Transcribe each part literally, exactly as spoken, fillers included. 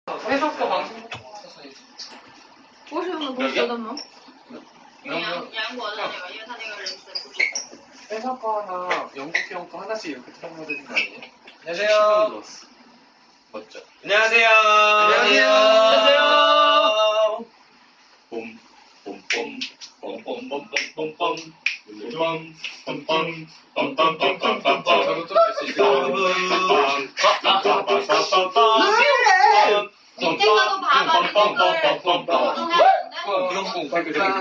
해석과 방송. 为什么不说的吗？ 杨杨国的那个，因为他那个人词不止。 해석과나 연극형 거 하나씩 이렇게 틀어놔야 되는 거 아니에요? 안녕하세요. 맞죠? 안녕하세요. 안녕하세요. 안녕하세요. 봄봄봄봄 봄봄봄봄봄봄 봄봄봄봄봄봄봄 저도 좀 알 수 있어요. 닌텐도도 봐봐. 그런 거 되게 되게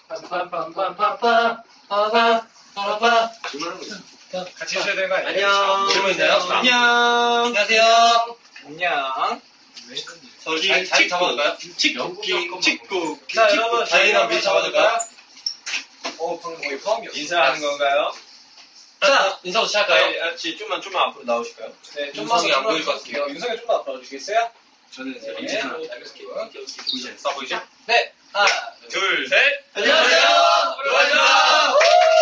빰빰빰빰빰빰빰빰 같이 해줘야 되는 거 아니에요? 안녕. 질문 있나요? 안녕. 안녕하세요. 안녕. 저희 자리 잡아줄까요? 연극 찍고. 자, 여러분, 자리나 미리 잡아줄까요? 어, 방금 거의 포함이었어. 인사하는 건가요? 자, 인사부터 시작할까요? 아, 지 좀만, 좀만 앞으로 나오실까요? 네, 좀만 윤성이 안 보일 것 같아요. 윤성이 좀만 앞으로 와주시겠어요? 저는 이제 네, 인사를 알겠습니다. 보이지 않- 써 보이죠? 네, 하나, 둘, 셋. 안녕하세요. 안녕하세요.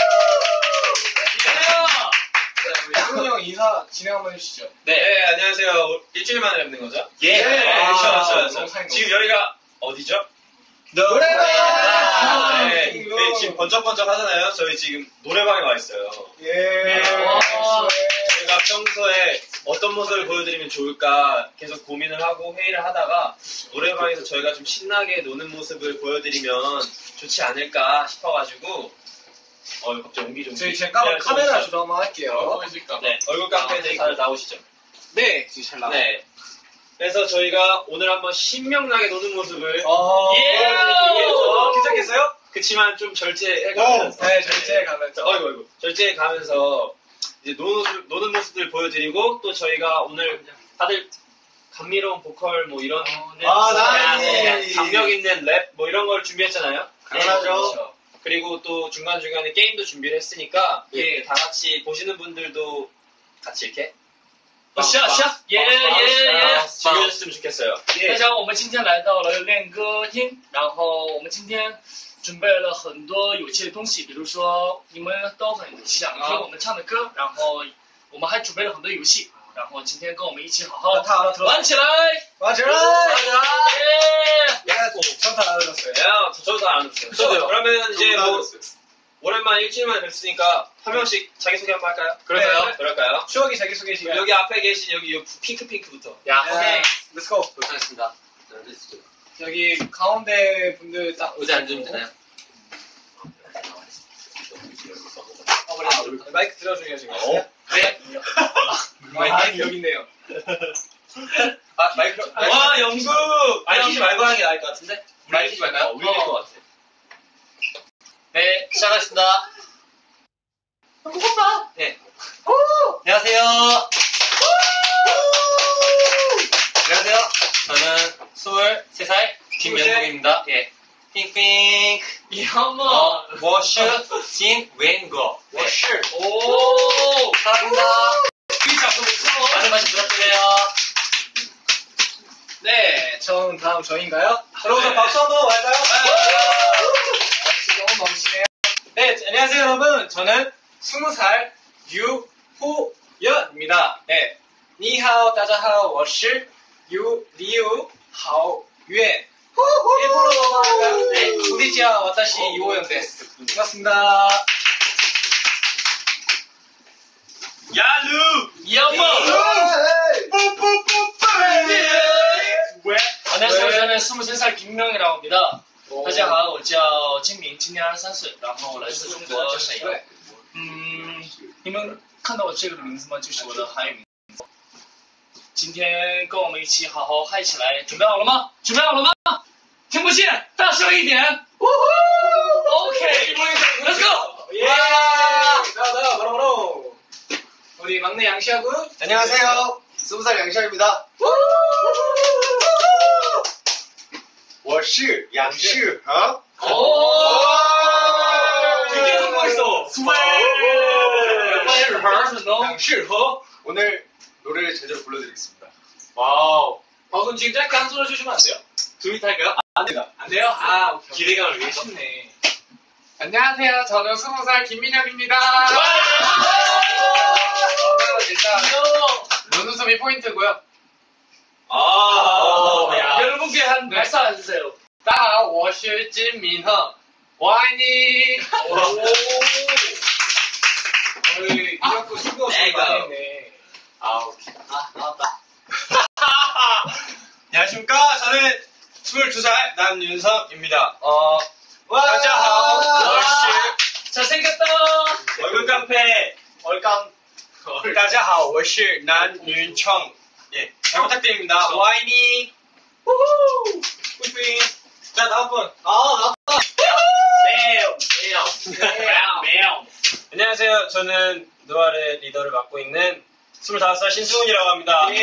네, 형 인사 진행 한번 해주시죠. 네. 네, 안녕하세요. 일주일 만에 뵙는 거죠? 예. 네, 아, 그렇죠, 그렇죠. 너무 사인 지금 여기가 어디죠? 노래방! 네, 네, 지금 번쩍번쩍 하잖아요. 저희 지금 노래방에 와 있어요. 예. 제가 평소에 어떤 모습을 보여드리면 좋을까 계속 고민을 하고 회의를 하다가 노래방에서 저희가 좀 신나게 노는 모습을 보여드리면 좋지 않을까 싶어가지고 어 갑자기 옹기 좀 저희 잠깐만 카메라 조정 한번 할게요. 네, 얼굴 깡패들 잘 나오시죠? 네, 지금 잘 나와요. 네. 그래서 저희가 오늘 한번 신명나게 노는 모습을 어, 예! 어, 괜찮겠어요? 그치만 좀 절제해가면서 네, 절제해 가면서. 어이구 어이구 절제해가면서 이제 노는, 모습, 노는 모습들 보여드리고 또 저희가 오늘 다들 감미로운 보컬 뭐 이런 아, 약간 나이. 강력 있는 랩 뭐 이런 걸 준비했잖아요. 당연하죠. 그렇죠. 그리고 또 중간중간에 게임도 준비를 했으니까 예. 다 같이 보시는 분들도 같이 이렇게 是啊是啊，耶耶耶！ 즐겨줬으면 좋겠어요. 大家，我们今天来到了练歌厅，然后我们今天准备了很多有趣的东西，比如说你们都很想听我们唱的歌，然后我们还准备了很多游戏，然后今天跟我们一起好好玩起来， 맞아요. 耶！ 전다 알아들었어요. 야, 저도 안 들었어요. 저도요. 그러면 이제 저도 뭐 오랜만에 일주일 만에 뵀으니까 한 명씩 자기소개 한번 할까요? 그럴까요? 네, 그럴까요? 추억이 자기소개 시간. 여기 앞에 계신 여기 요 핑크핑크부터. 야， 네, Let's go. 고생했습니다. 여기 가운데 분들 딱 의자 앉으면 되나요? 어, 그래. 마이크 들어주세요 지금. 어? 네. 마이크 여기 있네요. 아 마이크. 와, 영국! 밝히지 말고 하는 게 나을 것 같은데? 밝히지 말까요? 울릴 것 같아. 네, 시작하겠습니다. 무섭다. 네. 안녕하세요. 안녕하세요. 저는 스물세 살 김연국입니다. 예. 핑핑크. 要么 어, 워슈 진 웬거. 네. 我是哦， 사랑합니다. 非常不错。 많은 관심 부탁드려요. 네, 처음 다음 저인가요? 여러분 네. 박수 한번 할까요? 박수 너무 넘치네요. 네, 안녕하세요 여러분. 저는 스무 살 유호연입니다. 네, 니하오 다자하오 워시 유리우 하오유엔. 일본어 넘어갈까요? 네, 우리지아 와타시 유호연 데스. 반갑습니다. 야루! 要么 왜? 안녕하세요. 저는 스물세 살 김명이라고 합니다. 大家好，我叫金明，今年二十三岁，然后来自中国沈阳。嗯，你们看到我这个名字吗？就是我的韩语名字。今天跟我们一起好好嗨起来，准备好了吗？准备好了吗？听不见，大声一点。OK，Let's go。 예! 나나 바로 바로 우리 막내 양시하군. 안녕하세요. 스무 살 양시아입니다. 我是杨世和. 오. 드디어 성공했어. 양시和. 오늘 노래를 제대로 불러드리겠습니다. 와우. 어 그럼 지금 짧게 한 소절 해주시면 안 돼요? 둘이 탈까요? 안 돼요. 안 돼요? 아 오케이. 기대감을 위해서. 쉽네. 안녕하세요. 저는 스무 살 김민혁입니다. 저는 일단 눈웃음이 포인트고요. 아, 야. 공개 한 말씀 해주세요. 大家好，我是金敏赫，我爱你。 어이, 이렇게 신고 많이 했네. 아우. 아, 나왔다. 안녕하십니까. 저는 스물두 살 남윤석입니다. 어, 다자하오, 월시. 잘생겼다. 얼굴 깡패, 얼깡. 다자하오, 월시, 남윤청. 예, 잘 부탁드립니다. 와이니. 우후. 뿌잉. 자, 다음 분. 아, 나왔다. 매우, 매우, 매우. 안녕하세요. 저는 누아르의 리더를 맡고 있는 스물다섯 살 신승훈이라고 합니다. 예.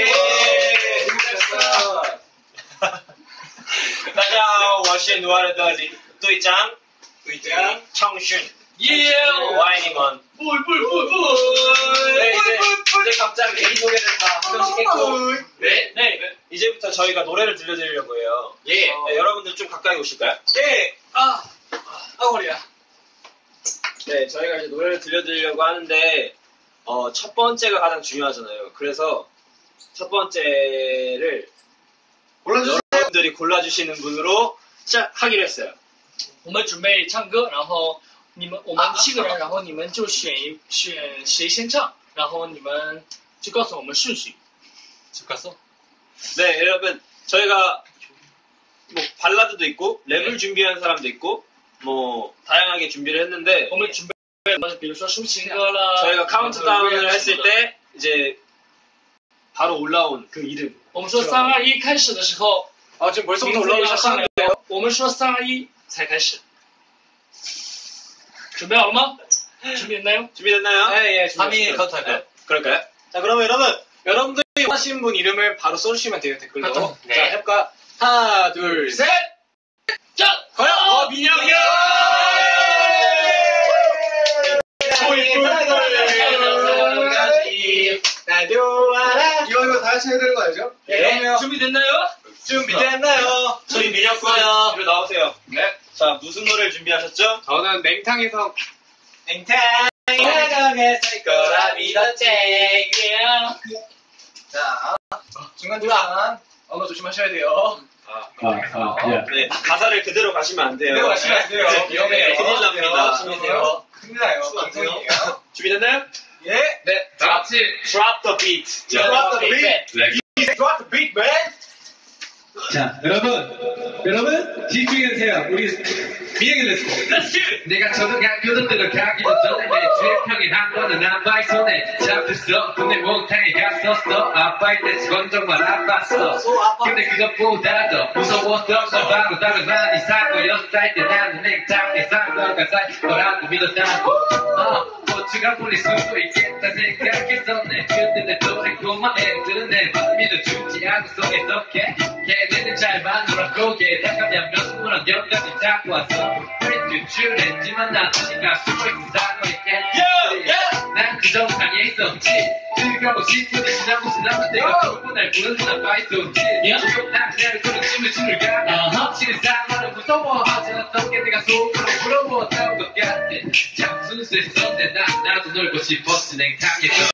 다자하오, 워시 누아르의 리더 의장. 청슌. 예. 와이니먼. 뿔뿔뿔뿔. 네, 이제, 이제 각자 개인 소개를 다 한 명씩 했고. 네, 네. 이제부터 저희가 노래를 들려드리려고 해요. 예. 네, 여러분들 좀 가까이 오실까요? 예. 아, 아 허리야. 네, 저희가 이제 노래를 들려드리려고 하는데, 어, 첫 번째가 가장 중요하잖아요. 그래서 첫 번째를 골라주세요. 여러분들이 골라주시는 분으로 시작하기로 했어요. 我们准备唱歌，然后你们我们七个人，然后你们就选一选谁先唱，然后你们就告诉我们顺序。 집 갔어? 네, 여러분, 저희가 뭐 발라드도 있고 랩을 준비한 사람도 있고 뭐 다양하게 준비를 했는데 我们准备比如说抒情歌啦， 저희가 카운트다운을 했을 때 이제 바로 올라온 그 이름. 我们说三二一开始的时候， 아, 지금 名 벌써부터 字 올라오기 要上来 시작하는데요. 了。我们说三二一才开始。准备好了吗？准备됐나요? 준비됐나요? 예, 예. 삼 위 카운트 할까요? 그럴까요? 자, 그러면 여러분, 여러분들이 원하시는 분 이름을 바로 써주시면 돼요, 댓글로. 카톡. 네. 자, 해볼까? 하나, 둘, 셋! 자, 과연, 어, 민혁이 형! 이거 이거 다 같이 해야 되는 거 알죠? 예. 준비됐나요? 준비됐나요? 저희 민혁 군, 이리 나오세요. 네. 자, 무슨 노래를 준비하셨죠? 저는 냉탕에서 냉탕, 나경에 살 거라 믿었지. 자, 중간중간 언어 조심하셔야 돼요. 네, 가사를 그대로 가시면 안 돼요. 그대로 가시면 안 돼요. 네, 위험해요. 큰일 납니다. 조심하세요. 큰일 나요. 방송이에요. 준비됐나요? 예. 네, 다 같이 Drop the beat. Drop the beat. Drop the beat, man. 자, 여러분, 여러분, 집중해주세요. 우리 민혁이 레스코. 내가 초등학교 들어가기도 전에 내 최평이 한 번은 아빠의 손에 잡혔어. 근데 목탕에 갔었어. 아빠의 때 그건 정말 아팠어. 근데 그것보다도 무서웠던 건 바로 다른 많이 사고 여섯 살 때 나는 냉탕에 상처가 쌓일 거라고 믿었다고. 어, 고추가 풀릴 수도 있겠다 생각했었네. 근데 내 또래 꼬마 애들은 내 말 믿어주지 않고 속에서게 걔네는 잘 만들었고 게다가 몇몇 분은 영감이 잡고 왔어. 유출했지만 난 어디가 숨어있는 사고에 난 그저 방에 있었지. 즐거고 싶은데 지나고 지나면 내가 조금 날 부르는 아빠 있었지. 조금 나를 그런 춤을 춤을 가면 확실히 상황은 무서워하지 않았던 게 내가 속으로 부러웠던 것 같아. 참 순수했었는데 난 나도 놀고 싶었지 냉탕에서.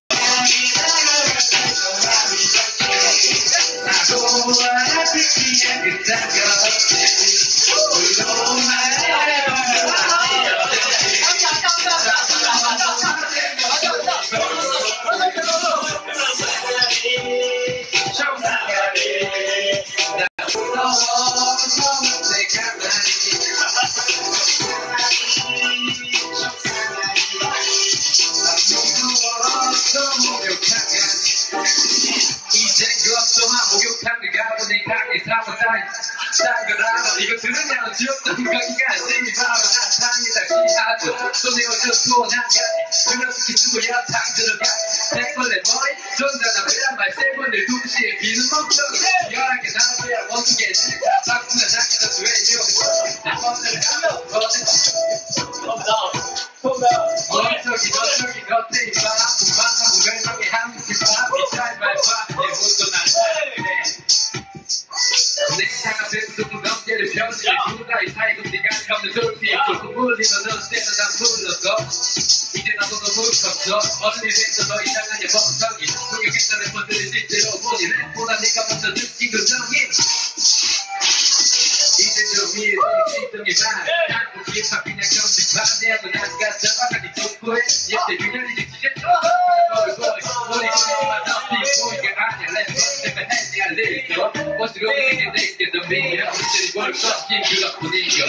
이제 그것도 한 목욕탕을 가보니 강에 사무다니 딴 거라도 이거 들으냐고 지었던 거기까지 바로 나탕에 다시 하죠. 또 내어줘 나가니 그래서 기수고야 탕 들어가 백벌레 머리 전자나 베란 말세 번을 동시에 비는 멍청이 열하게 나눠야 원수게 싫다 박수나 자기도 수행이요 나 오늘 하면 어제 원석이 너석이 겉에 입 아픈 방하고 왼쪽에 한 묶이 밥이 잘말 밥에 묻도 난 내 상압에 쏟은 넘게를 편지를 누가 이 사이도 네가 없는 돌피 조금 물리면 너 때는 난 불렀어. 이제 나도 너무 컸어. 어른이 됐어 더 이상한 예범성이 속에 괜찮은 분들이 실제로 보니 랩보다 내가 먼저 느낀 그 정이 멋지고 내게 더 미야 우리 뭘 꺾인 그가 분위기야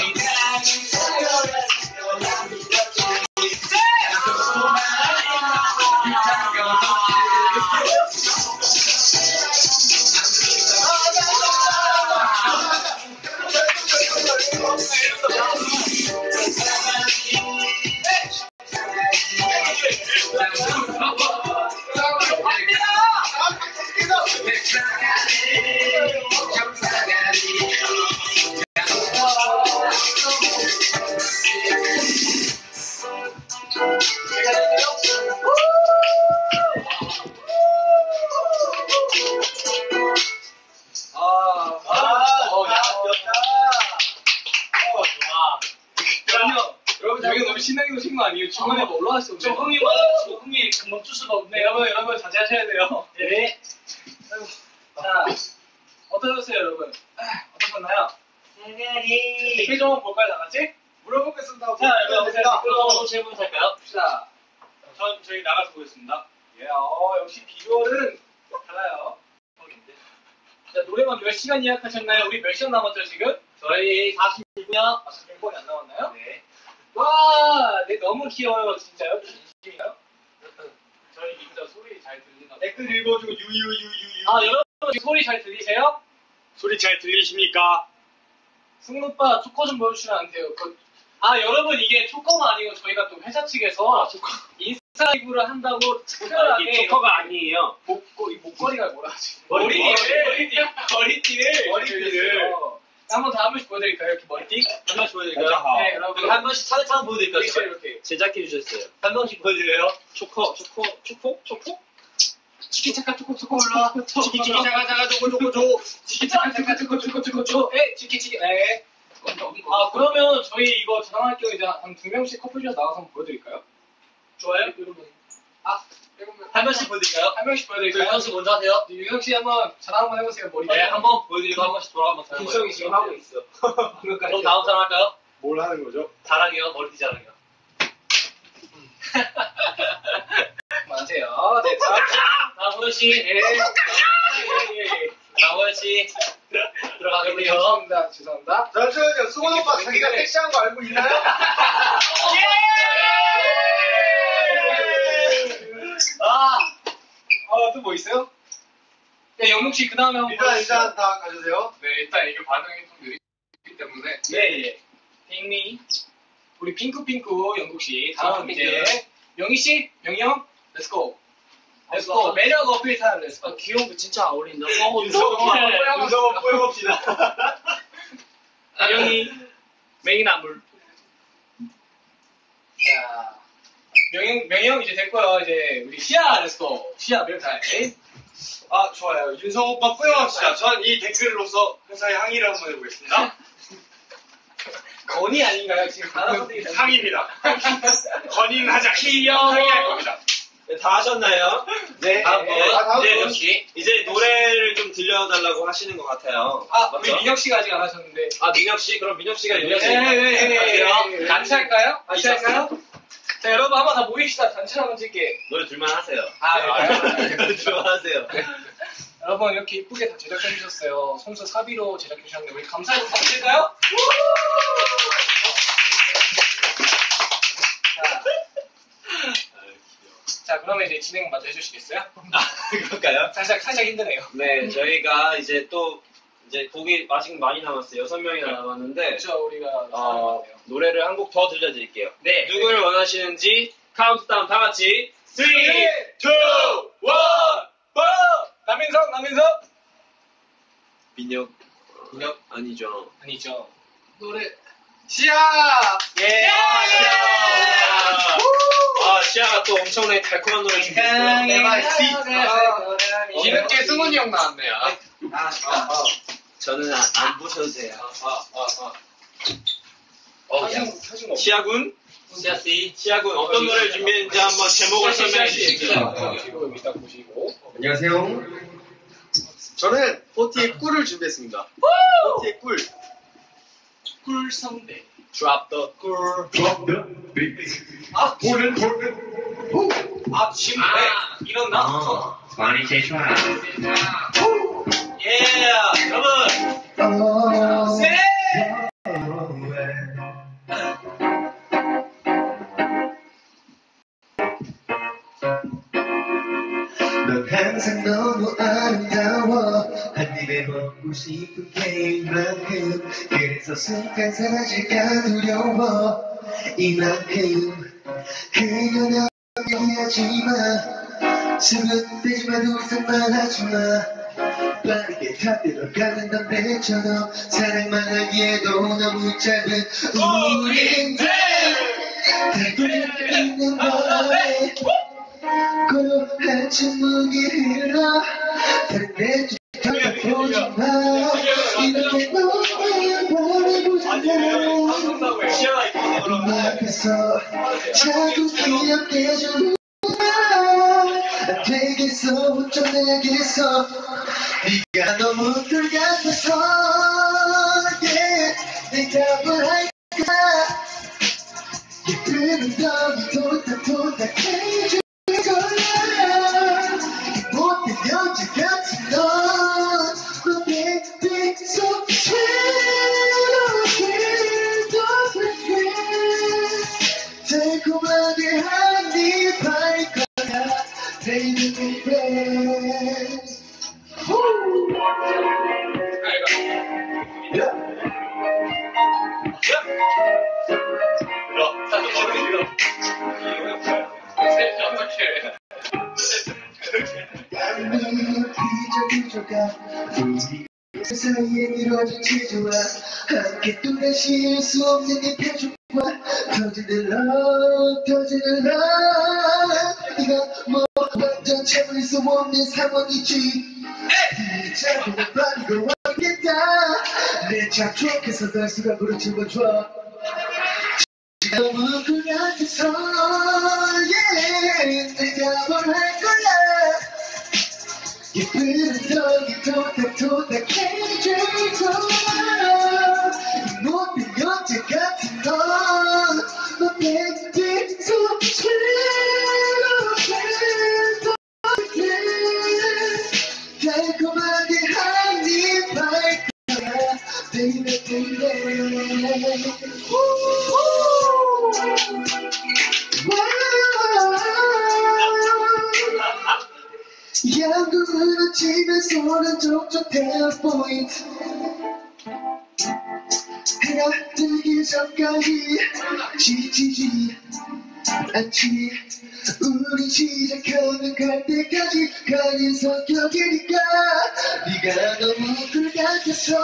신나게 오신 거 아니에요? 중간에 뭐 올라왔어요? 저 흥이 많아가지고 흥이 금방 줄 수가 없네. 네, 여러분, 여러분 자제하셔야 돼요. 네. 아이고. 자, 어떠셨어요, 여러분? 아, 어떠셨나요? 댓글 좀 볼까요, 다 같이? 물어보겠습니다. 자, 여러분, 댓글 그럼 세 분 살까요? 봅시다. 전 저희 나가서 보겠습니다. 예, 어, 역시 비주얼은 달라요. 자, 노래만 몇 시간 예약하셨나요? 우리 몇 시간 남았죠, 지금? 저희 사십일 분이요. 아, 삼십 분이 안 남았나요? 네. 와, 네, 너무 귀여워요, 진짜요? 진심이요? 저희 진짜 소리 잘 들리나? 댓글 읽어주고 유유유유유. 아, 여러분 소리 잘 들리세요? 소리 잘 들리십니까? 승훈 오빠 초코 좀 보여주시면 안 돼요. 그, 아, 여러분 이게 초코가 아니고 저희가 또 회사 측에서 인스타 라이브를 한다고 특별하게 이게 초커가 아니에요. 목고, 이 목걸이가 뭐라 하지? 머리띠를 머리띠를 머리띠를 머리띠를 한번 더 한 번씩 보여드릴까요? 이렇게 머리띠? 한 번씩 보여드릴까요? 네, 여러분 한 번씩 차례차례 보여드릴까요? 이렇게 제발? 이렇게 제작해 주셨어요. 한 번씩 보여드려요. 초코, 초코, 초코, 초코. 치키차카 초코 초코 올라 치키치키 자가 자가 조고 조고 조. 치키차카 초코 초코 초코 초코 초 에 치키치키 에 아, 그러면 저희 이거 자랑할 경우 이제 한 두 명씩 커플샷 나와서 한번 보여드릴까요? 좋아요? 아, 한 번씩 보여드릴까요? 한 명씩 그 보여드릴까요? 현수 먼저 하세요. 유경 씨 한번 자랑 한번 해보세요. 머리. 네, 한 번 보여드리고 한 번씩 돌아가 한번 자랑해요. 김성이 지금 하고 있어. 그럼 다음 사람 할까요? 뭘 하는 거죠? 자랑이요. 머리띠 자랑이요. 그만하세요. 네, 다음 다음 씨. 예. 예. 다음 씨. 네, 들어가겠네요. 죄송합니다. 죄송합니다. 잠시만요. 승원 오빠 이렇게 자기가 보이는데. 섹시한 거 알고 있나요? 아, 어, 또 뭐 있어요? 네, 영국 씨 그 다음에 한번 일단 보여주시죠. 일단 다 가주세요. 네, 일단 이게 반응이 좀 느리기 때문에. 네, 예. 핑미. 우리 핑크핑크 영국 씨. 다음 핑크. 이제 명희 씨, 명희 형, 렛츠고. 렛츠고. 매력 어필 타임 렛츠고. 아, 귀여운 거 진짜 어울린다. 윤성호 오빠, 윤성호 뿌려봅시다. 명이 맹이 나물. 자, 명희, 명희 형 이제 됐고요. 이제 우리 시아 렛츠고. 시아 매력 타임. 아 좋아요. 윤성호 오빠 뿌려봅시다. 전 이 댓글로서 회사에 항의를 한번 해보겠습니다. 건이 아닌가요? 지금 단어 선택이 항의입니다. 건의는 하지 않겠습니다. 귀여워. 항의할 겁니다. 네, 다 하셨나요? 네. 다음 분. 네, 아, 다음 이제, 분. 역시. 이제 노래를 좀 들려달라고 하시는 것 같아요. 아, 우리 맞죠? 민혁 씨가 아직 안 하셨는데. 아, 민혁 씨? 그럼 민혁 씨가 네, 민혁 씨. 네, 네, 네, 할게요. 네. 같이 할까요? 같이 할까요? 자, 여러분 한번 다 모입시다. 단체로 한번 찍게. 노래 둘만 하세요. 아, 네. 노래 둘만 하세요. 여러분 이렇게 이쁘게 다 제작해 주셨어요. 손수 사비로 제작해 주셨는데 우리 감사하고 박수 칠까요? 자, 자, 그러면 이제 진행 마저 해주시겠어요? 아, 그럴까요? 살짝 살짝 힘드네요. 네, 저희가 이제 또 이제 곡이 아직 많이 남았어요. 여섯 명이나 남았는데 그렇죠, 우리가 어, 노래를 한 곡 더 들려드릴게요. 네. 누구를 원하시는지 카운트다운 다 같이 삼, 이, 일, 고! 남인석, 남인석. 민혁, 민혁 아니죠. 아니죠. 노래. 시아. 예. 아, 시아. 아, 시아가 또 엄청나게 달콤한 노래 준비했어요. 엠아이씨. 뒤늦게 승훈이 형 나왔네요. 아, 아, 아. 저는 안, 안 보셔도 돼요. 아, 아, 아. 어, 사진 사진 없. 시아군, 시아씨. 시아군 어떤 노래를 준비했는지 한번 제목을 설명해 주시겠어요? 보시고 이따 보시고. 안녕하세요. 저는 포티의 꿀을 준비했습니다. 포티의 꿀. 꿀성대. Drop the 꿀. Drop the beat. 아, 볼은 볼은. 아, 지금 아. 왜 일어나? 아, 많이 제출하. 예, 여러분. 셋. 넌 항상 너무 아름다워 한 입에 먹고 싶은 게임만큼 그래서 순간 사라질까 두려워 이만큼 그녀는 얘기하지마 수근대지만 우산만 하지마 빠르게 타들어가는 담배처럼 사랑만 하기에도 너무 짧은 우린들 달고 있는 바람에 고요한 침묵이 흘러 다른 내 주변을 보지마 이렇게 너를 바라보잖아 네 앞에서 자꾸 기억해주는 안 되겠어 어쩌내겠어 네가 너무 들 같아서 yeah. 내가 뭘 할까 예쁜 덩이 도닥도닥해줘 못된 여자 같은 넌 너 baby so sweet 달콤하게 한입 할 거야 baby baby 우리 사이에 이루어진 지조와 함께 또다시 수 없는 이 표정과 터지는 love 터지는 love 네가 뭐 완전 참을 수 없는 상황이지 이 작은 밤이고 왔겠다 내 작곡해서 널 수가 부르짖어줘 너무 그 같아서 yeah. 내가 뭘 할 거야 예쁜 덩이 도닥도닥해줄 거야 못된 여자 같은 넌 너 baby so sweet 달콤하게 한입 할 거야 baby baby 양궁을 치면서는 촉촉해 포인트 해가 뜨기 전까지 지치지 않지 우리 시작하는 갈 때까지 가는 성격이니까 네가 너무 꿀 같아서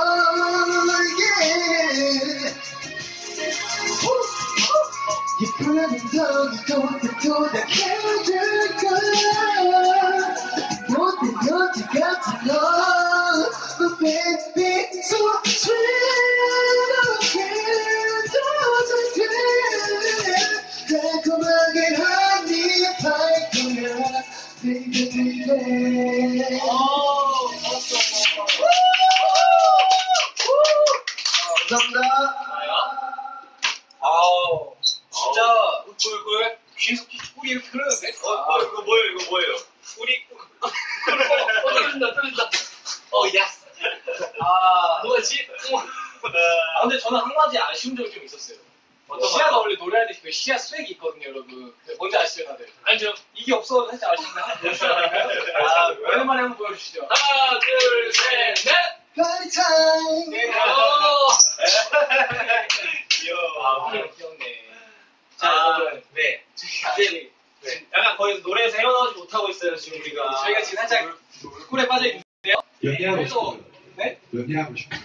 yeah. 예쁜 덩이 도닥도닥해줄 거야 못된 여자 같은 넌 너 baby so sweet so sweet 달콤하게 한입 할 거야 baby baby 감사합니다 아우 진짜 꿀꿀 귀에서 꿀이 이렇게 흐르는데? 어, 어, 이거 뭐예요? 이거 뭐예요? 꿀이 어 떨어진다 떨어진다 어 야스 아 뭐지? 아 근데 저는 한 가지 아쉬운 점이 좀 있었어요. 시아가 원래 노래할 때 그 시아 스웩이 있거든요 여러분. 뭔지 아시죠 다들? 알죠? 이게 없어서 살짝 아쉬운데 하나 보여주실까요? 아 오랜만에 한번 보여주시죠. 하나, 둘, 셋, 넷! 파티 타임 네. 귀여워. 아 귀엽네. 자 아, 여러분 네. 이제 네. 약간 거의 노래에서 헤어나오지 못하고 있어요, 지금 우리가. 저희가 지금 살짝 꿀에 빠져 있는데요. 연애하고 그래도 싶어요 네? 연애하고 싶어요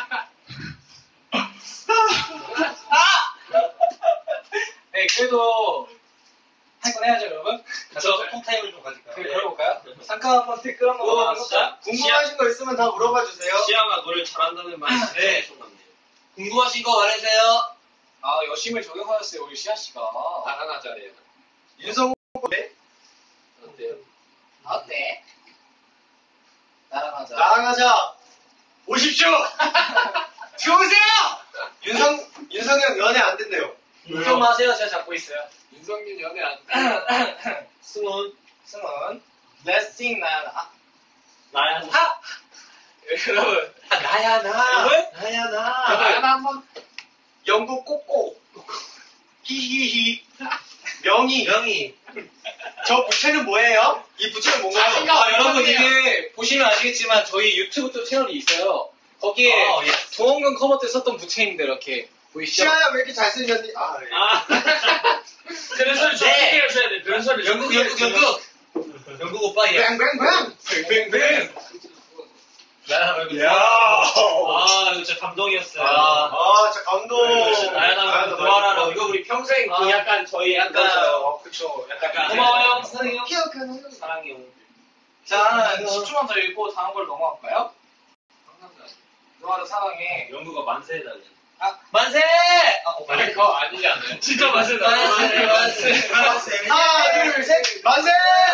네 그래도 할 건 해야죠 여러분. 가서 소통 타임을 좀 가질까요? 그래 걸어볼까요? 잠깐 한번 댓글 한번 오, 올려볼까요? 진짜. 궁금하신 거 있으면 다 물어봐 주세요. 시아가 노래 잘한다는 말이 진짜 네. 엄청 많네요. 궁금하신 거 말해주세요. 아 열심히 적용하셨어요 우리 시아 씨가. 하나 잘해요. 윤성호 네? 어때요? 어때? 나랑 하자. 나랑 하자. 오십시오. 들어오세요. 윤성 윤성형 연애 안 된대요. 걱정 마세요 제가 잡고 있어요. 윤성민 연애 안 돼. 승훈. 승은 Let's sing 나야 나. 나야. 하! 여러분. 아, 나야 나. 여러분? 나야 나. 나야 나 한번. 영국 꼬꼬. 히히히. 명희. 명희. 저 부채는 뭐예요? 이 부채는 뭔가요? 아, 여러분 이게 보시면 아시겠지만 저희 유튜브 또 채널이 있어요. 거기에 어, 예. 동원근 커버 때 썼던 부채인데 이렇게 보이시죠? 시아야 왜 이렇게 잘생겼니? 아, 네. 아, 그런 소리 좀 네. 크게 해줘야 돼. 그런 소리 좀 영국 크게 영국 해줘야 돼. 영국. 영국 오빠야. 뱅뱅뱅. 뱅뱅뱅. 나야 말고. 야. 아, 이거 진짜 감동이었어요. 아. 아, 진짜 감동. 나야 나 노아라라고. 이거 우리 평생 그 아. 약간 저희 약간 어, 그쵸. 약간 고마워요. 사랑해요. 기억하는 사랑해요. 자, 십 초만 더 읽고 다음 걸 넘어갈까요? 노아를 사랑해. 영국어 만세 해달래. 아, 만세! 아, 어, 아니, 그거 아니지 않아요? 진짜 맛있다 만세, 만세. 하나, 둘, 셋, 만세!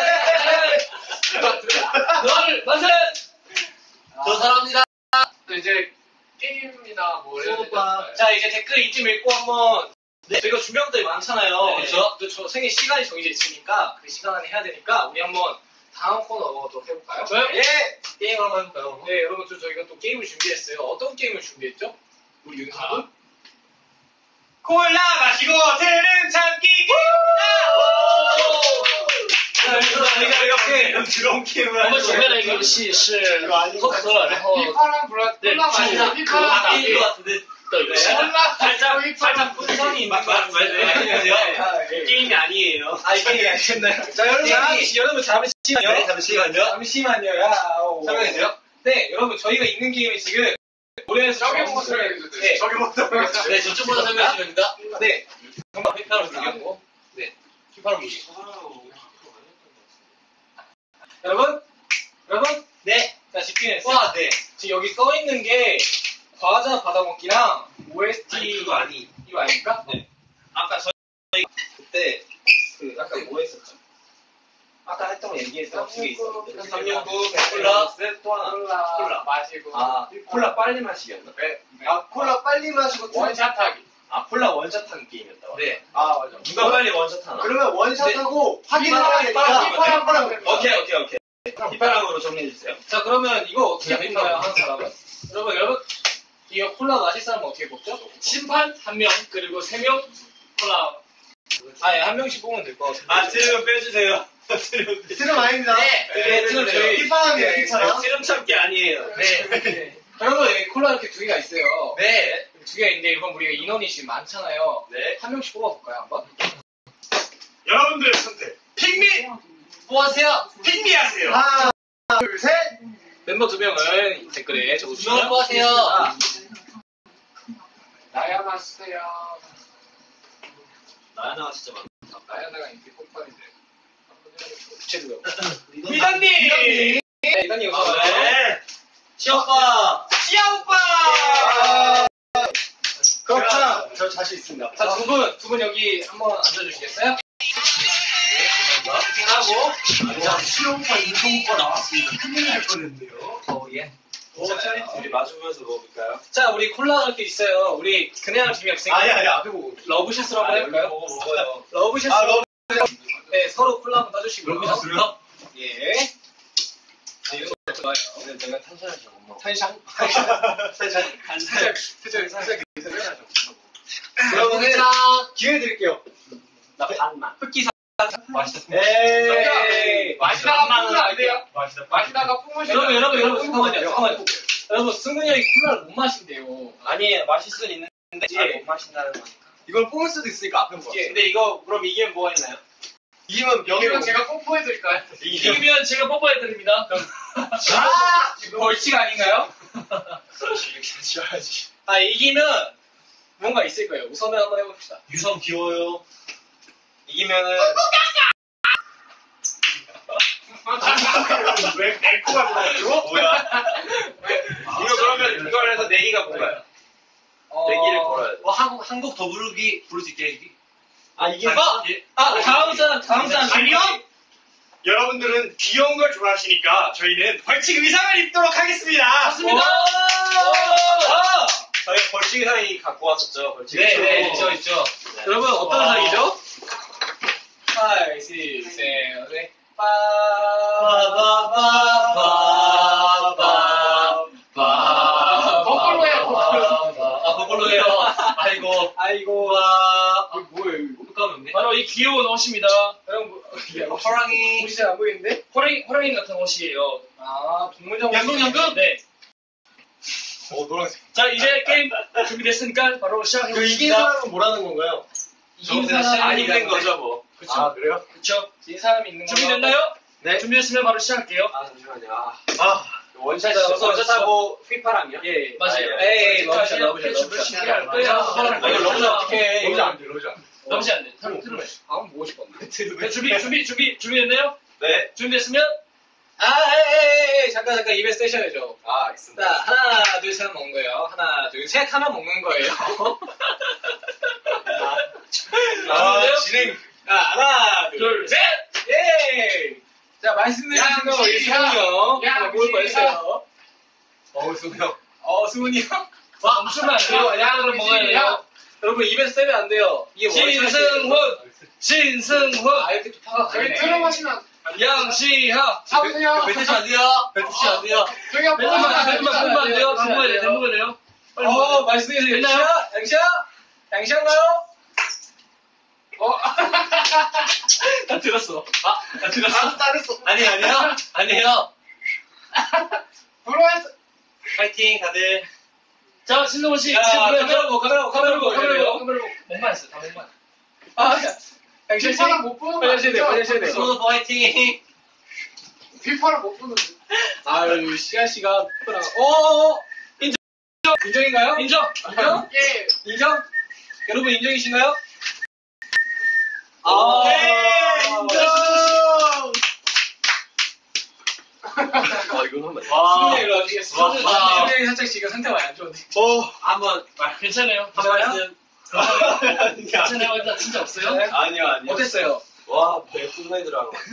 노아를 만세! 저 사랑합니다. 또 이제 게임이나 뭐 이런 오빠. 자, 이제 댓글 이쯤 읽고 한번. 네. 저희가 준비한 것들이 많잖아요. 네. 그렇죠? 또 저 생일 시간이 정해져 있으니까 그 시간 안에 해야 되니까 우리 한번 다음 코너 또 해볼까요? 저요? 예! 게임 한번 해볼까요? 네, 여러분 또 저희가 또 게임을 준비했어요. 어떤 게임을 준비했죠? 우리 윤사분? 콜라 마시고 들은 참기 자, 그래서 저희가 이렇게 드럼 게임을 我们准备了一个游戏是喝可乐，然后 휘파람 불어 네, 콜라 마시고 그 휘파람 아, 마시고 게임 것 같은데. 또 이거 콜라 살짝, 마시고 살짝 분성이 있는 것 같은데. 맞아요. 게임이 아니에요. 아, 이게 아니겠나요? 자, 여러분, 게임이- 잠시, 여러분, 잠시만요. 네, 잠시만요. 잠시만요. 야, 오. 설명해주세요. 네, 여러분, 저희가 있는 게임이 지금 노래에서 저기 정수를- 보고 설명해주세요. 네, 저기 먼저 네, 저쪽보다 설명해 주면 됩니다. 네. 정말 휘파람 불기고. 네. 휘파람 불기. 여러분, 여러분, 네. 자, 집중해주세요. 와, 네. 지금 여기 써 있는 게 과자 받아먹기랑 오에스티 아니, 그거 아니. 이거 아닙니까? 네. 아까 저희 그때 그 아까 뭐 했었죠? 아까 했던 거 얘기했던 두 개 있었는데. 삼년구, 콜라, 또 하나. 콜라, 콜라. 마시고 아, 콜라 빨리 마시기였나? 네. 아, 콜라 빨리 마시고 들은 원샷하기. 아, 콜라 원샷 하는 게임이었다. 네. 아, 맞아. 누가 빨리 원샷 하나? 그러면 원샷하고 확인을 휘파람, 해야 되니까 휘파람, 휘파람 휘파람 오케이, 오케이, 오케이. 휘파람으로 정리해주세요. 자, 그러면 이거 어떻게 할까요? 하는 사람은? 여러분, 여러분, 이거 콜라 마실 사람은 어떻게 뽑죠? 심판 한 명 그리고 세 명 콜라. 아예 한 명씩 뽑으면 될 것 같은데. 아, 트름 빼주세요. 트름 빼주세요. 들음 아닙니다. 네, 네, 지금 저희 휘파람이에요, 휘파람. 트름 참기 아니에요. 네. 여러분, 여기 콜라 이렇게 두 개가 있어요. 네. 두 개가 있는데 이건 우리가 인원이 지금 많잖아요. 네. 한 명씩 뽑아볼까요, 한번? 여러분들의 선택. 핑미! 뽑아주세요. 핑미 하세요. 하나, 둘, 셋. 멤버 두 명을 댓글에 적어주시면 뽑아세요. 아, 나야나 쓰세요. 나야나가 진짜 많다. 나야나가 인기 폭발인데. 구체적으로. 미단님! 네, 이단님 어서 와요. 네. 시오빠. 시아 오빠! 아, 그렇구나. 저 자신 있습니다. 자, 두 분, 두 분 여기 한번 앉아주시겠어요? 하고. 자, 시아 오빠, 인성 오빠 나왔습니다. 큰일 날 뻔했네요. 어, 예. 오, 차리 둘이 마주보면서 먹어볼까요? 자, 우리 콜라가 이렇게 있어요. 우리 그냥 재미없으니까. 아니, 아니, 앞에 보고. 러브샷으로 한번 해볼까요? 먹어, 먹어요. 러브샷으로. 아, 러브- 네, 서로 콜라 한번 따주시고요. 러브샷으로요? 예. 네, 이거 좋아요. 근데 제가 탄산을 잘 못 먹어. 탄샹? 살짝, 살짝, 살짝, 살짝. 여러분, 자, 기회 드릴게요. 나 반만. 흑기사. 맛있다. 에이. 마시다가 뿜으면 안 돼요. 맛있다. 마시다가 뿜으시면 여러분, 안 여러분, 돼요. 여러분, 잠깐만요, 잠깐만요. 여러분, 승근이 형이 콜라를 못 마신대요. 아니에요. 마실 수는 있는데 잘 못 마신다는 거니까. 이걸 뽑을 수도 있으니까 앞에 보고. 예. 근데 이거 그럼 이기면 뭐가 있나요? 이기면 여기면 명예로. 제가 뽀뽀해드릴까요? 이기면 제가 뽀뽀해드립니다. 아! 벌칙 아닌가요? 그렇지, 이렇게 하셔야지. 아, 이기면 뭔가 있을 거예요. 우선은 한번 해봅시다. 유성 귀여워요. 이기면은 왜 에코가 들어가지고? 뭐야? 이거 그러면 이걸 해서 내기가 뭔가요? 어... 내기를 걸어야 돼. 어, 한국, 한국 더 부르기, 부를 수 있게 해주기? 아 이게 어? 아, 다음 사람, 다음 사람. 아니요! 여러분들은 귀여운 걸 좋아하시니까 저희는 벌칙 의상을 입도록 하겠습니다. 좋습니다. 저희 벌칙 사이 갖고 왔었죠. 벌칙. 네, 네, 있죠, 있죠. 여러분, 어떤 와. 사이죠? 파이, 시, 세, 네. 빠, 빠바바바바 별로예요. 아이고. 아이고. 와. 이거 뭐예요 이거? 효과음 없네. 바로 이 귀여운 옷입니다. 형 뭐? 야, 호랑이. 옷이 잘 안 보이는데? 호랑이, 호랑이 같은 옷이에요. 아 동물장. 양궁, 양궁? 네. 어 노란색. 자, 이제 게임 준비됐으니까 바로 그 이긴 시작해보겠습니다. 사람은 뭐라는 건가요? 이긴 사람이 안 있는 있는 거죠 뭐. 그쵸? 아 그래요? 그쵸? 이 사람이 있는 거. 준비됐나요? 네. 준비됐으면 바로 시작할게요. 아 잠시만요. 아, 아 원샷 어서 원샷하고 휘파람이요? 예, 맞아요. 에이, 예, 러브샷, 러브샷, 러브샷, 러브샷, 러브샷. 러브샷 할 거예요. 아, 이거 러브샷 어떻게 해? 러브샷 안 돼, 러브샷 안 돼. 러브샷 안 돼. 트름, 트름해. 아 보고 싶었는데. 네, 준비, 준비, 준비, 준비됐나요? 네. 준비됐으면 아, 에이, 잠깐 잠깐 입에 떼셔야죠. 아, 알겠습니다. 자, 하나, 둘, 셋 먹는 거예요. 하나, 둘, 셋 하나 먹는 거예요. 아, 준비돼요? 진행. 자, 하나, 둘, 둘, 셋! 예! 자, 말씀드린 거 우리 승훈이 형. 야, 먹을 뻔했어요. 어, 승우 형. 어, 승훈이 형. 와, 멈추면 안 돼요. 양으로 먹어야 돼요. 여러분, 입에서 떼면 안 돼요. 이게 신승훈! 신승훈! 아, 이렇게 또 파가 저희 가네. 트럼 하시면 양시하! 사오세요. 뱉으시면 안 돼요. 뱉으시면 안 돼요. 저희가 대문만, 뽑아서 대문만, 대문만 안 돼요. 대문만 돼요. 대문만 돼요. 빨리 어, 먹어요. 말씀드리세요. 됐나요? 양시야? 양시야? 양시한가요? 어? 다 들었어. 아, 나 들었어. 안 따르어. 아니 아니요. 아니에요. 불어했어. 파이팅 다들. 자, 신동훈 씨. 야, 지금 카메라 보고, 카메라 보고, 카메라 보고. 카메라 해야 보고, 카메라 보고. 목만 했어, 다 목만. 아, 양시야 씨. 휘파람 못 부는 거 화장실 돼, 화장실 돼. 승우 파이팅. 휘파람 못 부는 거. 아유, 시아 씨가 프라. 어, 인정. 인정인가요? 인정! 인정? 예. 인정? 여러분 인정이신가요? 아, 네, 인정. 아, 이건 한번. 승훈이 일로 와주시겠어요? 와. 승훈이 살짝 지금 상태가 많이 안 좋은데. 어, 한번 괜찮아요. 한 말씀. 괜찮아요. 일단 진짜 없어요? 네. 아니요 아니요. 어땠어요? 와, 배 뿜에 들어간 거.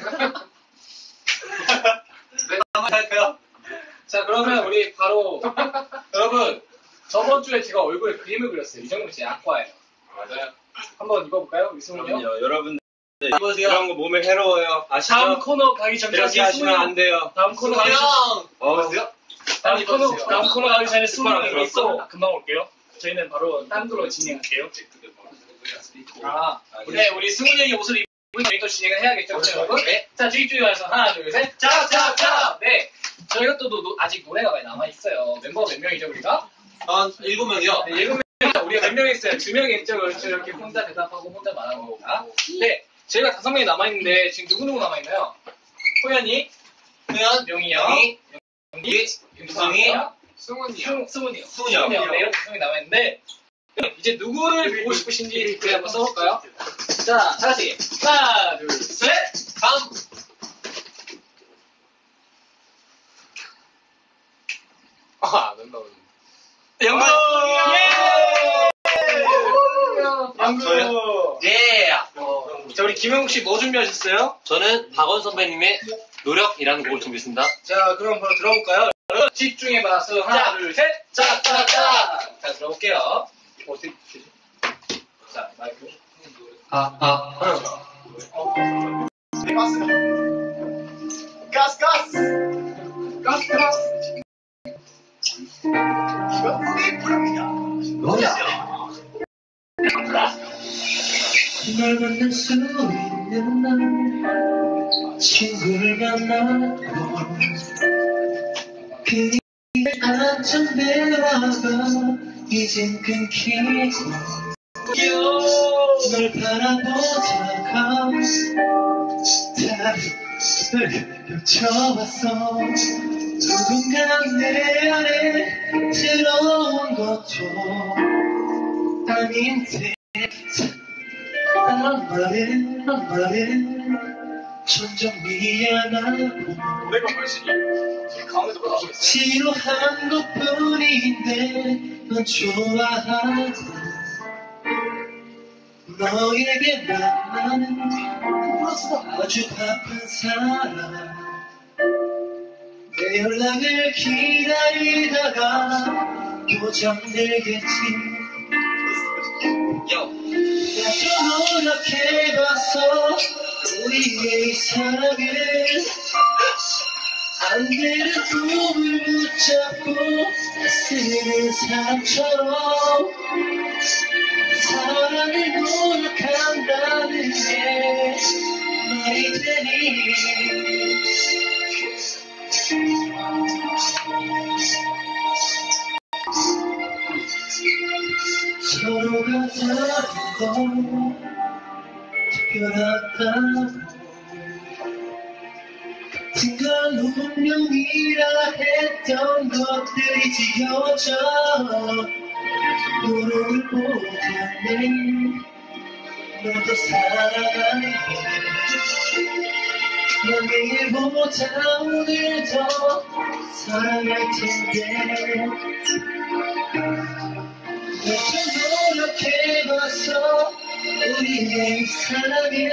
한번 할까요? 자, 그러면 우리 바로 여러분 저번 주에 제가 얼굴에 그림을 그렸어요. 이정민 씨 악화예요. 맞아요. 한번 입어볼까요? 우리 승훈이 형? 그럼요, 여러분들 이런 거 몸에 해로워요. 아시죠? 다음 코너 가기 전에 이렇게 하시면 안 돼요. 다음 코너 가기 전에 어, 그래요? 다음 코너 입어주세요. 다음 코너 가기 전에 숟가락 승훈이 들었어? 있고 금방 올게요. 저희는 바로 딴 걸로 진행할게요. 아, 네, 우리 승훈이 형이 옷을 입고 저희 또 진행을 해야겠죠, 그렇죠, 여러분? 네. 자, 뒤쪽에 와서 하나, 둘, 셋, 자, 자, 자. 네, 저희가 또 노, 아직 노래가 많이 남아 있어요. 멤버가 몇 명이죠, 우리가? 한 일곱 명이요. 네, 일곱 명. 우리가 몇 명 있어요? 두 명 있죠, 그렇죠? 이렇게 혼자 대답하고 혼자 말하는 거구나. 네, 저희가 다섯 명이 남아 있는데 지금 누구 누구 남아 있나요? 호연이, 호연, 용이 형, 용이, 용기, 윤성이, 윤성이, 승훈이 형. 승, 승훈이요. 승훈이 형. 네, 이렇게 승훈이 남아 있는데 이제 누구를 보고 싶으신지 우리 한번 써볼까요? 자, 다 같이 하나, 둘, 셋, 다음. 아, 안 나오네. 영광. 양구. 저요? 예. 자, 우리 김영국 씨 뭐 준비하셨어요? 저는 박원 선배님의 노력이라는 곡을 준비했습니다. 자, 그럼 바로 들어볼까요? 여러분 집중해봐서 하나, 둘, 셋, 자, 자, 자. 자, 들어볼게요. 어떻게 되지? 자, 마이크. 아, 아. 가스. 가스 가스. 가스 가스. 이것뿐이 부릅니다. 널 만날 수 있는 날 친구를 만나고 그게 안전되어가 이젠 끊기고 널 바라보다가 다른 겹쳐왔어 누군가 내 안에 들어온 것도 아닌 듯 한 말에 한 말에 점점 미안하고 노래가 훨씬 지금 가운데도 나오고 있어요. 지루한 것뿐인데 넌 좋아하고 너에게만 나는 아주 바쁜 사람 내 연락을 기다리다가 또 잠들겠지 나도 노력해봤어 우리의 이 사랑을 안되는 꿈을 붙잡고 쓰는 사람처럼 사랑을 노력한다는 게 말이 되니 서로가 다르고 특별하다고 같은 걸 운명이라 했던 것들이 지겨워져 노력을 보다는 너도 살아가는 넌 내일보다 오늘 더 사랑할 텐데 너도 노력해봐서 우리의 사랑에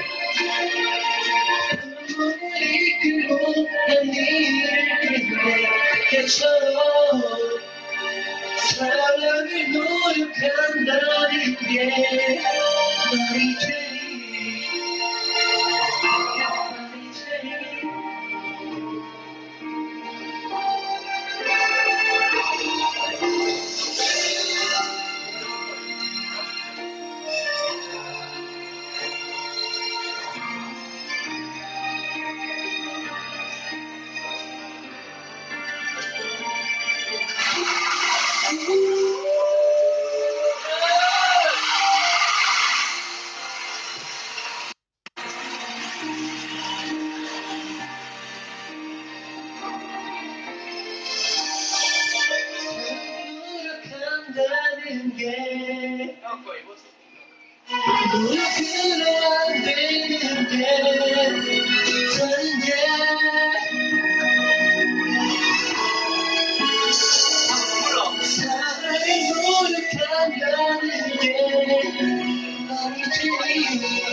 눈물을 이끌고 난 이를 끝내 그때처럼 사랑을 노력한다는 게 말이 되니 말이 되니 노력한다는 게 노력은 안 되는데 다른데 사랑을 노력한다는 게 말이 되니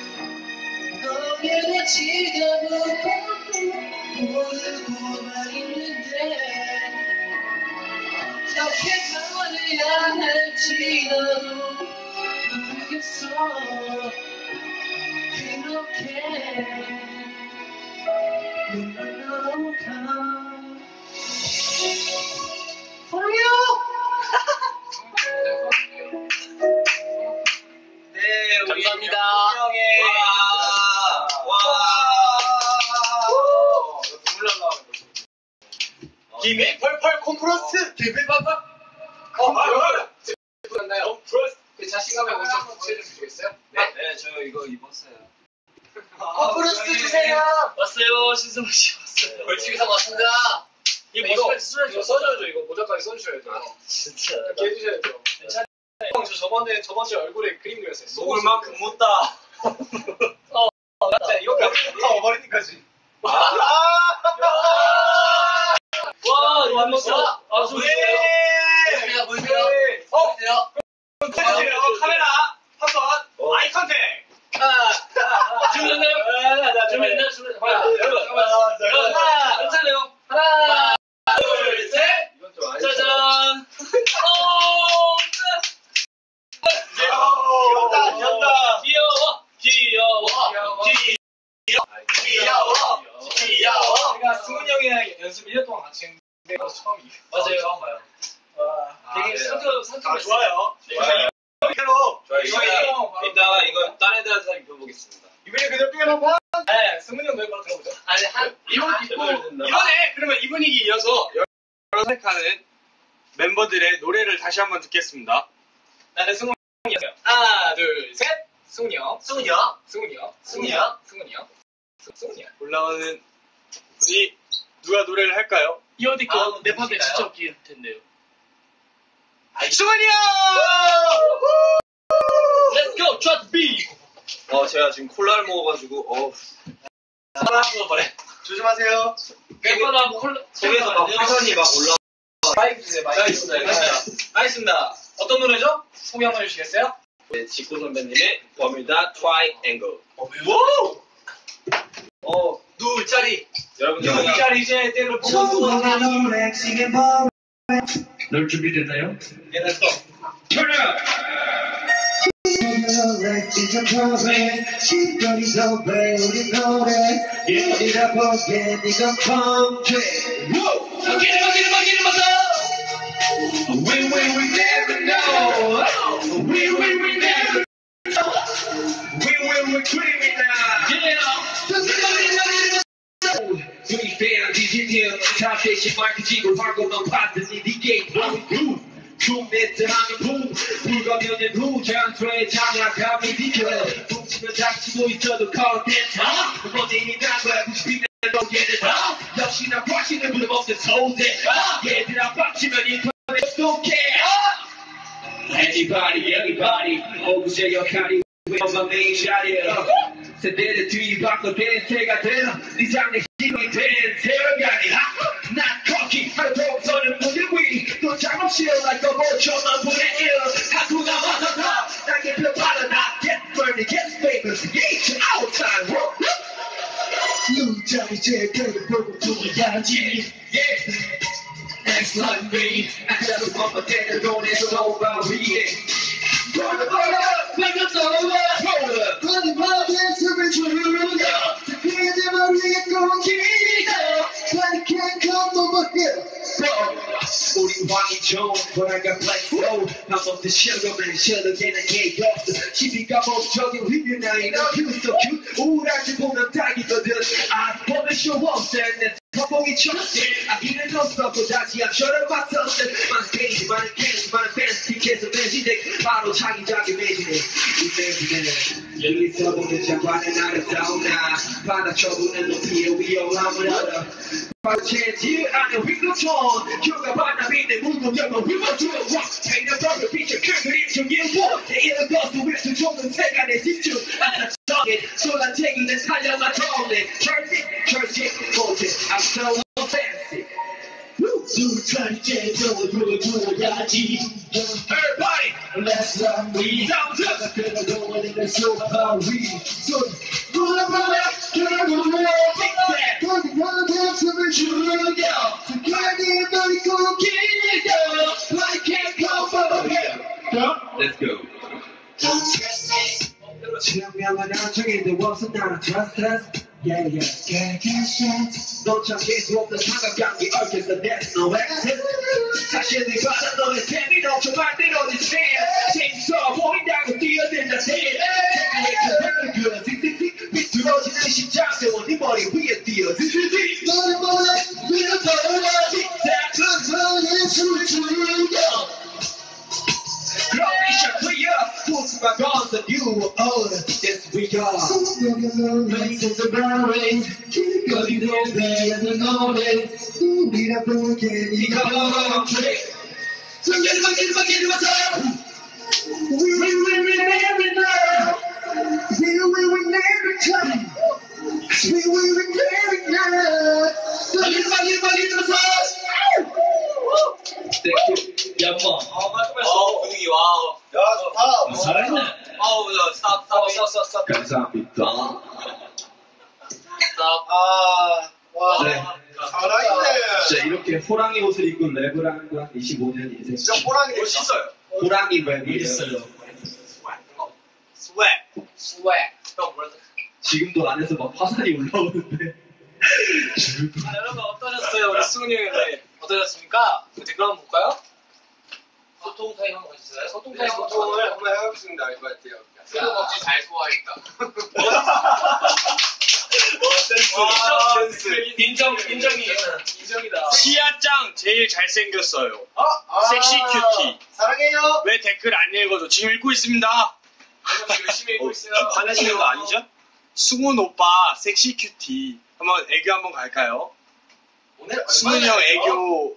너에게 지겨우고 모르고만 있는데 어떻게 말해야 할지 나도 모르겠어 그렇게 눈물 넘어가 네, 우리 감사합니다. 형의 와, 와, 눈물 날라가는 거지. 김이 펄펄 콤프로스 비비바바 콤프로스 컴프로스 컴프로스 그 자신감에 먼저 부채 좀 주겠어요? 네, 네, 저 이거 입었어요. 컴프로스 주세요. 왔어요. 신승우 씨 왔어요. 벌칙에서 왔습니다. 이 이거 모자까지 써야죠. 이거 써줘야죠. 이거 모자까지 써주셔야죠. 진짜. 이렇게 해주셔야죠. 괜찮아요. 형, 저 저번에 저번 주에 얼굴에 그림 그렸어요. 먹을 만큼 못 따. 자, 이거 다 어버리니까지 와, 이거 한 번 더. 아, 손 주세요. 보여주세요, 보여주세요. 어, 보여주세요. 어, 카메라 한번 아이 컨택 준비됐나요? 준비됐나요? 준비됐나요? 하나, 괜찮아요. 하나, 둘, 셋. 이건 좀 아니지. 짜잔. 귀엽다 귀엽다 귀여워. 귀여워. 귀여워. 귀여워. 귀여워. 제가 승훈 형이랑 연습 일 년 동안 같이 했는데 이거 처음이에요 맞아요. 처음 봐요. 와 되게 네. 상큼, 상큼. 아, 좋아요 좋아요. 그대로 좋아요. 이거 이따가, 이거 이따가 이거 딴 애들한테 입혀보겠습니다. 이번에 그대로 삐어놓고 네 승훈이 형 노래 바로 들어보죠 아니, 한, 이번 제대로 된다. 이번에 그러면 이 분위기 이어서 여러 색하는 멤버들의 노래를 다시 한번 듣겠습니다. 나는 승훈 형이었어요. 하나, 둘, 셋. 승훈이 형. 승훈이 형. 승훈이 형. 승훈이 형. 승훈이 형. 승- 승훈이 형. 올라오는 분이 누가 노래를 할까요? 이 어디 아, 거, 내 팝에 누구신가요? 진짜 웃길 텐데요. 승훈이 형! Let's go, try to be. 어, 제가 지금 콜라를 먹어가지고, 어 사랑하는 거 말해. 조심하세요. 백바람 콜라. 속에서 막 화산이 막 올라. 마이크 주세요, 마이크. 알겠습니다. 알겠습니다. 어떤 노래죠? 소개 한번 해주시겠어요? 네, 지코 선배님의 버뮤다 트라이앵글. 와우! 어, 누울자리. 여러분 이 저희가 자리 이제 때를 보고 널 준비됐나요? 예, 렛츠고. Turn up! 이젠 평생 시간이도 배우는 노래 예이라 보기엔 이건 펑크 바뀌는 바뀌는 바뀌는 바뀌는 We will we never know We will we never know We will we dream it now 우리 팬 디지털 사대시 마이크 쥐고 활동만 봤더니 네 게임 blowing through 춤매트 하는 부 불가면의 부장수의 장난감이 비켜 뭉치면 닥치고 있어도 컨텐츠 어디니 나고야 구십이면 너에는 역시나 과시는 부름 없는 소재 얘들아 빡치면 인터넷 속해 Anybody everybody 오구제 역할이 왜 엄마 메인 샷이야 세대를 뒤바꿔 대세가 되어 네 장래 희망이 된 세월간이 난 커키 하루 동서는 무대 위 또 잠없이어 like a 모처럼 분의 일 하고 남아서 다 나게 펴받아 나 get money get famous it's our time 눈자리 제일 보고 두어야지 yeah Next like me 아까도 엄마 때를 보내서 over 위에 Roll up, roll up, make us all up, roll up Running my hands to be true 그의 내 머리에 공기가 But it can't come over here 우리 왕이 좋은 But I got black flow 맘 없는 실험을 실력에는 예의 없어 시비가 목적인 리뷰 나이 너 You so cute 우울하지 보면 딱이거든 I wanna show up sadness 거북이 쳤지 아기는 없었고 다시 앞처럼 봤었을 많은 게임 많은 게임 많은 팬스 티켓에서 매진돼 바로 자기자기 매진해 이 매진해 여기서 보는 장관은 아름다운 나 받아쳐보는 높이의 위험함을 알아 마주치지 않은 윙도촌 휴가 반납인데 물고 열면 위로 들어 Paint a perfect picture 큰 그림 중 일부 내 이름 거수 위에서 좁은 세간에 집중 안 정해 쏟아내기는 살려만 통해 철식 철식 모든 I'm so fancy 수차리 제정을 보여줘야지 Everybody Let's love me Sounds up 그러고 있는 소파위 소리 불러 불러 불러 불러 Big Bang 거기 가는 춤을 추려 그간이 너희 꿈길려 I can't come over here Let's go 증명은 안정인데 없어 나는 trust us Yeah, yeah, yeah, yeah, 넌 참길 수 없는 삼각관계 얽혀서 there's no exit 사실이 받아 너의 셈이 넘쳐 만들어진 셈 재밌어 보인다고 뛰어든다 셈 세상의 그 그 틱틱틱 비뚤어지는 심장대원 네 머리 위에 뛰어 틱틱틱 너를 몰라 위로 떠올라 틱탁 그 너의 숨을 죽여 Grow vision clear, force my guns and you will own Yes we are Races are blurring 거리 높이 and the notice 우리라 보기엔 이거 on trick 숨겨는 바퀴를 바퀴를 와서 We will we will never know We will we never come We will we never know 바퀴를 바퀴를 바퀴를 와서 연마 아, 깔끔했어. 분위기, 와우. 야, 좋다. 잘했네 아우, 야, 스탑, 스탑, 스탑, 스탑, 스탑. 감사합니다 스탑. 아, 와. 네. 잘하네. 진짜 이렇게 호랑이 옷을 입고 랩을 하는 거 한 이십오 년 인생 진짜 호랑이 멋있어요. 호랑이 랩이에요 있어요 스웩. 스웩. 형, 뭐라 지금도 안에서 막 화살이 올라오는데 아, 여러분 어떠셨어요? 우리 승훈이 형의 랩 어떠셨습니까? 그 댓글 한번 볼까요? 소통 타임 한번 가주세요. 소통 타임 한번 소통을 한번 해보시면 알 것 같아요. 술 먹지 잘 소화했다. 인정 인정이 인정이다 시아짱 제일 잘생겼어요. 아, 섹시 큐티. 사랑해요. 왜 댓글 안 읽어줘? 지금 읽고 있습니다. 열심히 읽고 있어요. 화내시는 거 아니죠? 승훈 오빠 섹시 큐티. 한번 애교 한번 갈까요? 오늘 승훈이 형 애교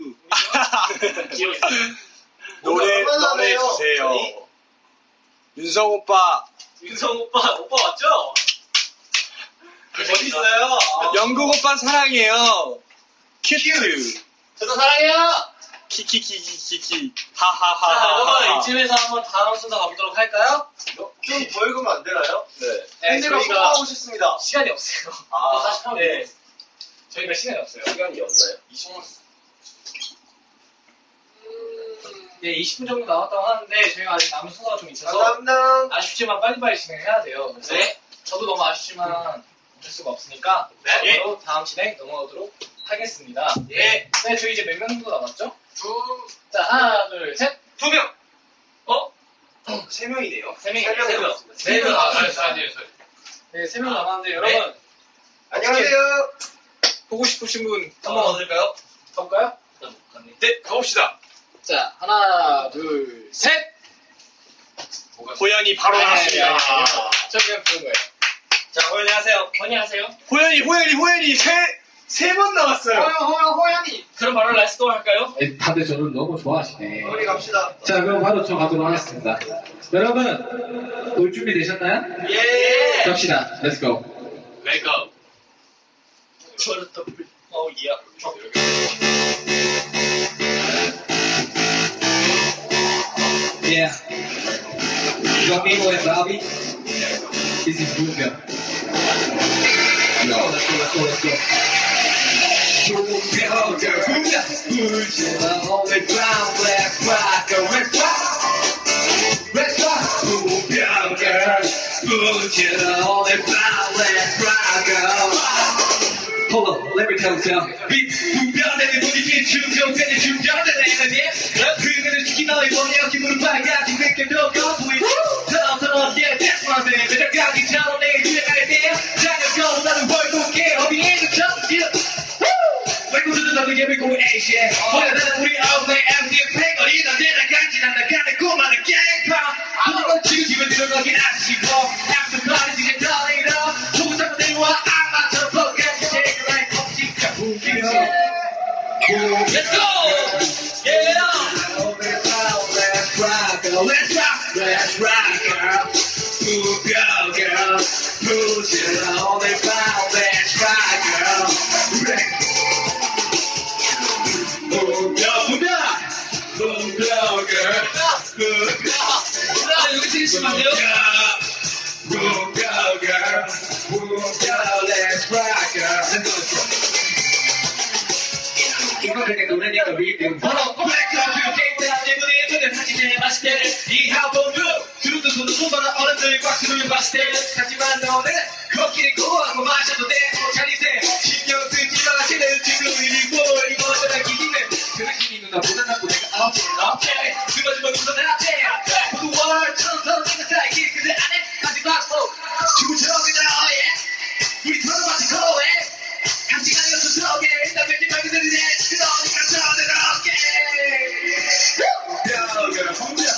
노래 노래 주세요. 윤성 오빠 윤성 오빠 오빠 맞죠? 어디 있어요? 영국 오빠 사랑해요. 큐트. 저도 사랑해요. 키키키키키키. 자, 여러분 하하하하. 이쯤에서 한번 다음 순서 가보도록 할까요? 좀 더 읽으면 안 되나요? 네. 네, 저희가 싶습니다. 시간이 없어요. 아, 사실 하면 네. 저희가 시간이 없어요. 시간이 없나요? 이십오 분. 네, 이십 분 정도 남았다고 하는데 저희가 아직 남은 순서가 좀 있어서 감사합니다. 아쉽지만 빨리빨리 진행해야 돼요. 그래서 네. 저도 너무 아쉽지만 어쩔 수가 없으니까 네. 바로 다음 진행 넘어가도록 하겠습니다. 예. 네, 저희 이제 몇 명 정도 남았죠? 두, 자, 하나, 둘, 셋. 두 명. 어? 세 명이네요. 세 명이 세 명 세 명. 남았습니다. 세 명. 아, 남았어요. 잘, 아니에요, 잘. 네, 세 명 남았는데 여러분 안녕하세요. 보고 싶으신 분 한번 한번 얻을까요? 가볼까요? 네, 가봅시다. 자, 하나, 둘, 셋. 호연이 바로 아니, 아니, 나왔습니다. 아니, 아니, 아니. 저 그냥 부른 거예요. 자, 호연이 하세요. 건이 하세요? 호연이, 호연이, 호연이 세, 세 번 나왔어요. 호연, 호연, 호연이. 그럼 바로 렛츠고 할까요? 에, 다들 저를 너무 좋아하시네. 우리 갑시다. 자, 그럼 바로 저 가도록 하겠습니다. 여러분, 올 준비 되셨나요? 예. 갑시다. 렛츠고. 레이고. 저를 또 불. 어, 이야. Yeah. Conmigo and Bobby. This is Bunga. Yo, let's go, let's go, let's go. Bunga, Bunga, Bunga. On the ground, let's rock, let's rock. Let's rock. Bunga, Bunga. On the ground, let's rock. Hold on, let me tell you something. 분별되는 분위기 충족되는 충격되는 에너지 그들을 죽이 너의 원형 기분을 빨갛게 느껴도 거부이 더더더 yeah that's my name 매력까지처럼 내게 유행할 때 장난감 나는 월급계 어비에는 정지 외국인들 나도 예비고 에이시에 호야나는 우리 아웃의 엠디의 패거리 넌 내가 간지난 나가는 꿈하는 갱파 모든 걸 지금 집에 들어가긴 아쉬워 After party 이제 떨리러 조금 잡아 내려와 악마처럼 뻑까지 take it like 컵지가 부기로 Let's go! Yeah! Let's rock, girl. Let's rock, let's rock, girl. Move, girl, girl. Move it on the ground. Let's rock, girl. Move, girl, move, girl. Move, girl, girl. Move, 아, 여기 들으시면 안 돼요? move, girl, girl. Move, girl, let's rock, girl. Let's go. 이거는 노래니까 리듬 바로 블랙카드 게임다 내부리에 눈을 하지네 마실 때를 이 하보드 두루두 손으로 손바라 어른들 꽉수를 마실 때 하지만 너는 걷기를 고하고 마셔도 돼 자리세 신경 쓰지 마 쟤는 지금 일이고 이거 어쩌다 기기는 그릇이 누나보다 낫고 내가 앞에 앞에 그거지만 우선 앞에 모두 월처럼 서로 내가 살기 그들 안에 아직 막고 죽을처럼 그냥 어예 우리 서로 마치 거해 같이 가려서 저게 일단 왠지 말그들이 내 그러니까 저는 어깨 뼈가 혼자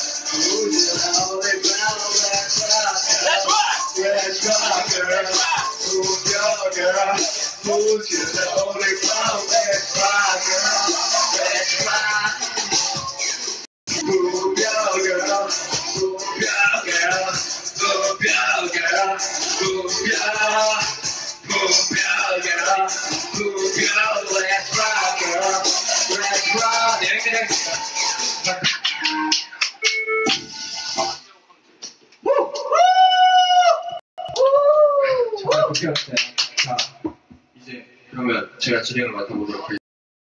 Let's rock! Let's rock, girl. Move your girl. Move your only ground. Let's rock, girl. Let's rock. Move your girl. Move your girl. Move your girl. Move your Move your girl, move your, let's rock, girl, let's rock. 네, 이렇게 되겠습니다. 정말 부끄럽어요. 자, 이제 그러면 제가 진행을 맡아보도록 하겠습니다.